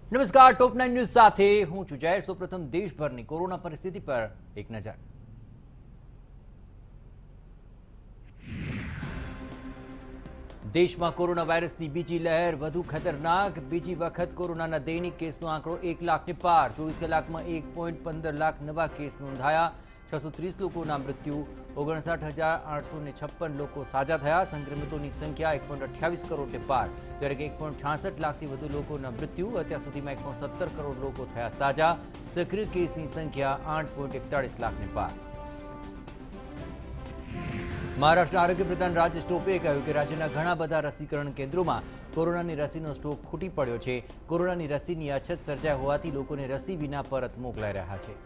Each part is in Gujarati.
નમસ્કાર, ટોપ 9 ન્યૂઝ સાથે હું છું જય। સૌપ્રથમ દેશભરની કોરોના પરિસ્થિતિ પર એક નજર। દેશમાં કોરોના વાયરસની બીજી લહેર વધુ ખતરનાક। બીજી વખત કોરોનાના દૈનિક કેસનો આંકડો 1 લાખને પાર। 24 કલાકમાં 1.15 લાખ નવા કેસ નોંધાયા। 630 લોકોના મૃત્યુ, 59,856 લોકો સાજા થયા। સંક્રમિતોની સંખ્યા 1.28 કરોડને પાર, જ્યારે કે 1.66 લાખથી વધુ લોકોના મૃત્યુ। અત્યાર સુધીમાં 1.17 કરોડ લોકો થયા સાજા। સક્રિય કેસની સંખ્યા 8.41 લાખને પાર। મહારાષ્ટ્રના આરોગ્ય પ્રધાન રાજેશ ટોપેએ કહ્યું કે રાજ્યના ઘણા બધા રસીકરણ કેન્દ્રોમાં કોરોનાની રસીનો સ્ટોક ખૂટી પડ્યો છે। કોરોનાની રસીની અછત સર્જાઈ હોવાથી લોકોને રસી વિના પરત મોકલાઈ રહ્યા છે।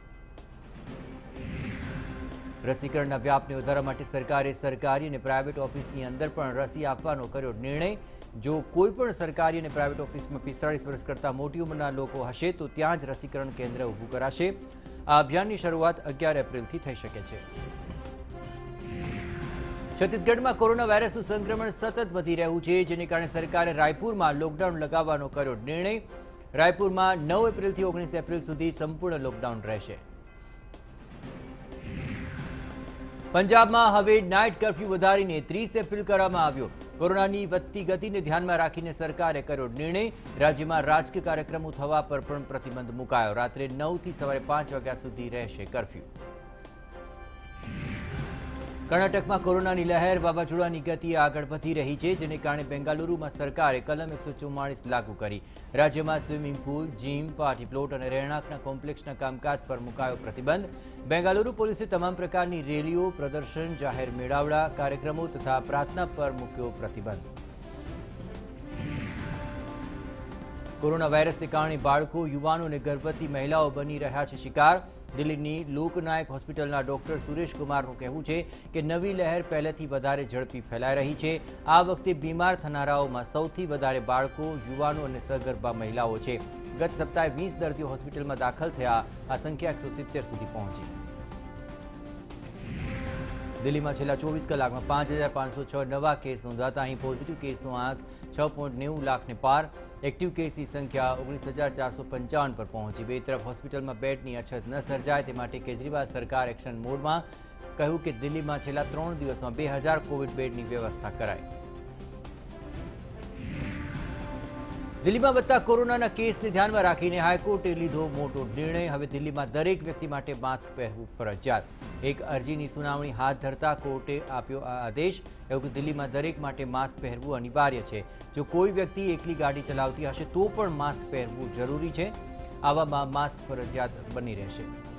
રસીકરણના વ્યાપને વધારવા માટે સરકારે સરકારી અને પ્રાઇવેટ ઓફિસની અંદર પણ રસી આપવાનો કર્યો નિર્ણય। જો કોઈ પણ સરકારી અને પ્રાઇવેટ ઓફિસમાં 45 વર્ષ કરતાં મોટી ઉંમરના લોકો હશે તો ત્યાં જ રસીકરણ કેન્દ્ર ઊભું કરાશે। આ અભિયાનની શરૂઆત 11 એપ્રિલથી થઈ શકે છે। છત્તીસગઢમાં કોરોના વાયરસનું સંક્રમણ સતત વધી રહ્યું છે, જેને કારણે સરકારે રાયપુરમાં લોકડાઉન લગાવવાનો કર્યો નિર્ણય। રાયપુરમાં 9 એપ્રિલથી 19 એપ્રિલ સુધી સંપૂર્ણ લોકડાઉન રહેશે। પંજાબમાં હવે નાઇટ કર્ફ્યુ વધારીને 30 એપ્રિલ કરવામાં આવ્યો। કોરોનાની વધતી ગતિને ધ્યાનમાં રાખીને સરકારે કર્યો નિર્ણય। રાજ્યમાં રાજકીય કાર્યક્રમો થવા પર પણ પ્રતિબંધ મુકાયો। રાત્રે 9 થી સવારે 5 વાગ્યા સુધી રહેશે કર્ફ્યુ। કર્ણાટકમાં કોરોનાની લહેર વાવાઝોડાની ગતિએ આગળ વધી રહી છે, જેને કારણે બેંગાલુરુમાં સરકારે કલમ 144 લાગુ કરી। રાજ્યમાં swimming pool, gym, party plot અને રહેણાંકના કોમ્પ્લેક્સના કામકાજ પર મુકાયો પ્રતિબંધ। બેંગાલુરુ પોલીસે તમામ પ્રકારની રેલીઓ, પ્રદર્શન, જાહેર મેળાવડા, કાર્યક્રમો તથા પ્રાર્થના પર મૂક્યો પ્રતિબંધ। કોરોના વાયરસને કારણે બાળકો, યુવાનો અને ગર્ભવતી મહિલાઓ બની રહ્યા છે શિકાર। દિલ્હીની લોકનાયક હોસ્પિટલના ડોક્ટર સુરેશ કુમારનું કહેવું છે કે નવી લહેર પહેલેથી વધારે ઝડપી ફેલાઈ રહી છે। આ વખતે બીમાર થનારાઓમાં સૌથી વધારે બાળકો, યુવાનો અને સગર્ભા મહિલાઓ છે। ગત સપ્તાહે 20 દર્દીઓ હોસ્પિટલમાં દાખલ થયા। આ સંખ્યા 170 સુધી પહોંચી। દિલ્હીમાં છેલ્લા 24 કલાકમાં 5,506 નવા કેસ નોંધાતા અહીં પોઝિટિવ કેસનો આંક 6.90 લાખને પાર। એક્ટિવ કેસની સંખ્યા 19,455 પર પહોંચી। બે તરફ હોસ્પિટલમાં બેડની અછત ન સર્જાય તે માટે કેજરીવાલ સરકાર એક્શન મોડમાં। કહ્યું કે દિલ્હીમાં છેલ્લા 3 દિવસમાં 2000 કોવિડ બેડની વ્યવસ્થા કરાઈ। દિલ્હીમાં વધતા કોરોનાના કેસને ધ્યાનમાં રાખીને હાઈકોર્ટે લીધો મોટો નિર્ણય। હવે દિલ્હીમાં દરેક વ્યક્તિ માટે માસ્ક પહેરવું ફરજિયાત। એક અરજીની સુનાવણી હાથ ધરતા કોર્ટે આપ્યો આ આદેશ। એવું કે દિલ્હીમાં દરેક માટે માસ્ક પહેરવું અનિવાર્ય છે। જો કોઈ વ્યક્તિ એકલી ગાડી ચલાવતી હશે તો પણ માસ્ક પહેરવું જરૂરી છે। આવામાં માસ્ક ફરજિયાત બની રહેશે।